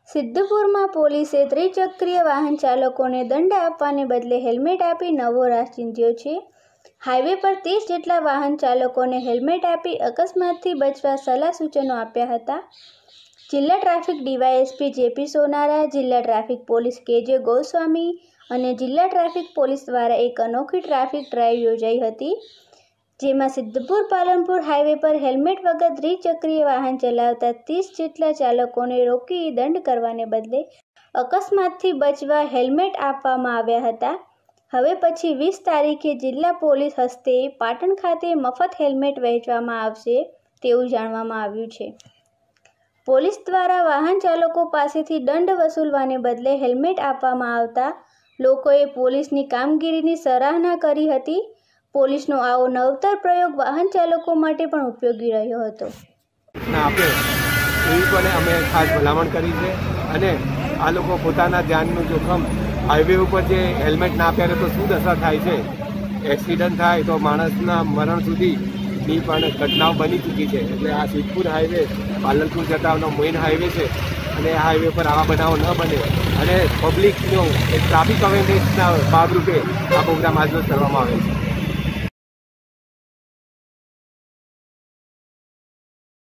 સિદ્ધપુરમાં પોલીસે ત્રિચક્રીય વાહન ચાલકોને દંડ આપવાને બદલે હેલ્મેટ આપી નવો રાહ ચીંધ્યો છે. હાઈવે પર 30 જેટલા વાહન ચાલકોને હેલ્મેટ આપી અકસ્માતથી બચવા સલાહ સૂચનો આપ્યા હતા. જિલ્લા ટ્રાફિક ડીવાયએસપી જેપી સોનારા, જિલ્લા ટ્રાફિક પોલીસ કેજે ગોસ્વામી અને જિલ્લા ટ્રાફિક પોલીસ દ્વારા એક અનોખી ટ્રાફિક ડ્રાઈવ યોજાઈ હતી, જેમાં સિદ્ધપુર પાલનપુર હાઈવે પર હેલ્મેટ વગર ત્રિચક્રીય વાહન ચલાવતા 30 જેટલા ચાલકોને રોકી દંડ કરવાને બદલે અકસ્માતથી બચવા હેલ્મેટ આપવામાં આવ્યા હતા. હવે પછી 20 તારીખે જિલ્લા પોલીસ હસ્તે પાટણ ખાતે મફત હેલ્મેટ વહેંચવામાં આવશે તેવું જાણવામાં આવ્યું છે. પોલીસ દ્વારા વાહન ચાલકો પાસેથી દંડ વસૂલવાને બદલે હેલ્મેટ આપવામાં આવતા લોકોએ પોલીસની કામગીરીની સરાહના કરી હતી. પોલીસનો આવો નવતર પ્રયોગ વાહન ચાલકો માટે પણ ઉપયોગી રહ્યો હતો. એવી પણ અમે ખાસ ભલામણ કરી છે અને આ લોકો પોતાના જાનનું જોખમ હાઈવે ઉપર જે હેલ્મેટ ના પહેરે તો શું દશા થાય છે, એક્સિડન્ટ થાય તો માણસના મરણ સુધીની પણ ઘટનાઓ બની ચૂકી છે. એટલે આ સિદ્ધપુર હાઈવે પાલનપુર જતાનો મેઇન હાઈવે છે અને આ હાઈવે પર આવા બનાવો ન બને અને પબ્લિકનો એક ટ્રાફિક અવેરનેસના ભાગરૂપે આ પ્રોગ્રામ આજરોજ કરવામાં આવે છે.